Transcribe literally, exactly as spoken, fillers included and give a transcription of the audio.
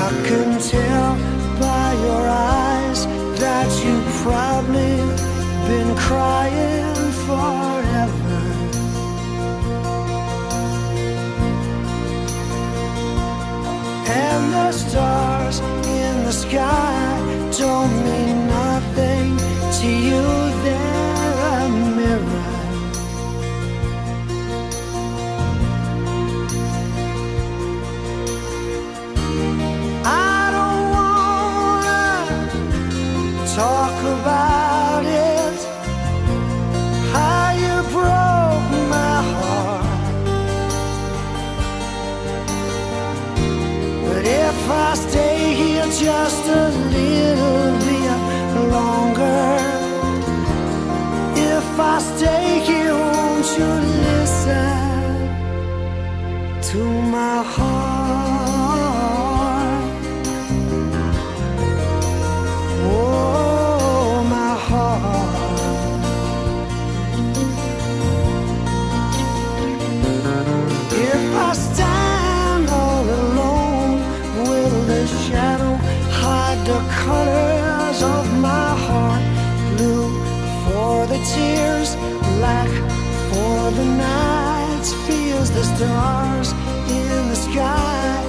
I can tell by your eyes that you've probably been crying forever. And the stars in the sky don't mean nothing to you. They're a mirror. I don't wanna talk about it, how you broke my heart. But if I stay here just a little bit longer, if I stay here, won't you listen to my heart? Oh, my heart. If I stand all alone, will the shadow hide the colors of my heart? Blue for the tears, black for the nights, feels the stars in the sky.